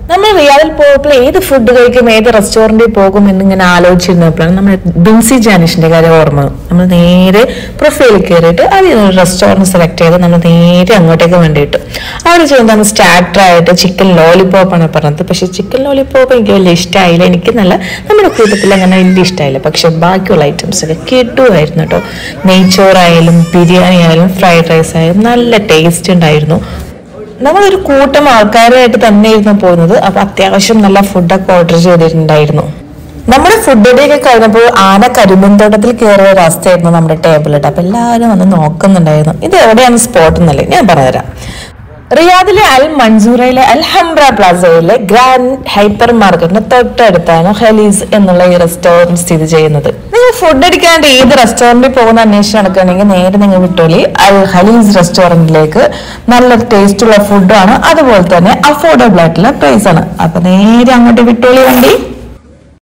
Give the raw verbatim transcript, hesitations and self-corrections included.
നമ്മൾ റിയാദിൽ പോയപ്പോൾ ഏത് ഫുഡ് കഴിക്കും, ഏത് റെസ്റ്റോറൻറ്റിൽ പോകും എന്നിങ്ങനെ ആലോചിച്ചിരുന്നപ്പോഴാണ് നമ്മൾ ബിൻസി ജാനിഷിന്റെ കാര്യം ഓർമ്മ. നമ്മൾ നേരെ പ്രൊഫൈലിൽ കയറിയിട്ട് അതിൽ നിന്ന് റെസ്റ്റോറൻറ്റ് സെലക്ട് ചെയ്ത് നമ്മൾ നേരെ അങ്ങോട്ടേക്ക് വേണ്ടിയിട്ട് അവിടെ ചെയ്യുന്നതാണ് സ്റ്റാർട്ടർ ആയിട്ട് ചിക്കൻ ലോലിപോപ്പാണ് പറഞ്ഞത്. പക്ഷെ ചിക്കൻ ലോലിപോപ്പ് എനിക്ക് വലിയ ഇഷ്ടമായില്ല. എനിക്ക് നല്ല നമ്മുടെ കൂട്ടത്തിൽ അങ്ങനെ വലിയ ഇഷ്ടമായില്ല. പക്ഷെ ബാക്കിയുള്ള ഐറ്റംസ് ഒക്കെ കിട്ടുമായിരുന്നു കേട്ടോ. നെയ്ച്ചോറായാലും ബിരിയാണി ആയാലും ഫ്രൈഡ് റൈസ് ആയാലും നല്ല ടേസ്റ്റ് ഉണ്ടായിരുന്നു. നമ്മളൊരു കൂട്ടം ആൾക്കാരായിട്ട് തന്നെയായിരുന്നു പോകുന്നത്. അപ്പൊ അത്യാവശ്യം നല്ല ഫുഡൊക്കെ ഓർഡർ ചെയ്തിട്ടുണ്ടായിരുന്നു. നമ്മുടെ ഫുഡൊക്കെ കഴിഞ്ഞപ്പോൾ ആന കരിമ്പന്തോട്ടത്തിൽ കയറിയ ഒരു അവസ്ഥയായിരുന്നു നമ്മുടെ ടേബിളിട്ട്. അപ്പൊ എല്ലാവരും വന്ന് നോക്കുന്നുണ്ടായിരുന്നു. ഇത് എവിടെയാണ് സ്പോട്ട് എന്നല്ലേ ഞാൻ പറഞ്ഞുതരാം. റിയാദിലെ അൽ മൻസൂറയിലെ അൽ ഹംറ പ്ലാസയിലെ ഗ്രാൻഡ് ഹൈപ്പർ മാർക്കറ്റിന് തൊട്ടടുത്താണ് ഖലീസ് എന്നുള്ള ഈ റെസ്റ്റോറന്റ് സ്ഥിതി ചെയ്യുന്നത്. നിങ്ങൾ ഫുഡ് അടിക്കാണ്ട് ഏത് റെസ്റ്റോറന്റിൽ പോകുന്ന അന്വേഷണം നടക്കുകയാണെങ്കിൽ നേരെ നിങ്ങൾ വിട്ടോളി അൽ ഖലീസ് റെസ്റ്റോറന്റിലേക്ക്. നല്ല ടേസ്റ്റുള്ള ഫുഡാണ്, അതുപോലെ തന്നെ അഫോർഡബിൾ ആയിട്ടുള്ള പ്രൈസ് ആണ്. അപ്പൊ നേരെ അങ്ങോട്ട് വിട്ടോളി വണ്ടി.